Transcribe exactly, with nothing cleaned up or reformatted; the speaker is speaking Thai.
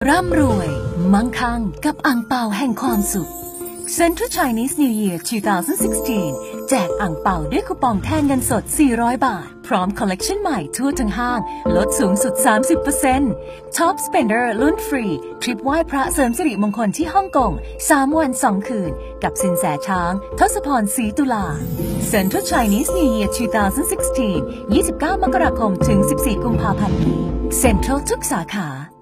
ร่ำรวยมั่งคั่งกับอั่งเปาแห่งความสุข Central Chinese New Year สองพันสิบหก แจกอั่งเปาด้วยคูปองแทนเงินสดสี่ร้อยบาทพร้อมคอลเลกชันใหม่ทั่วทั้งห้างลดสูงสุด สามสิบเปอร์เซ็นต์ Top Spender ลุ้นฟรีทริปไหว้พระเสริมสิริมงคลที่ฮ่องกงสามวันสองคืนกับสินแสช้างทศพรศรีตุลา Central Chinese New Year สองพันสิบหก ยี่สิบเก้ามกราคมถึงสิบสี่กุมภาพันธ์นี้ Central ทุกสาขา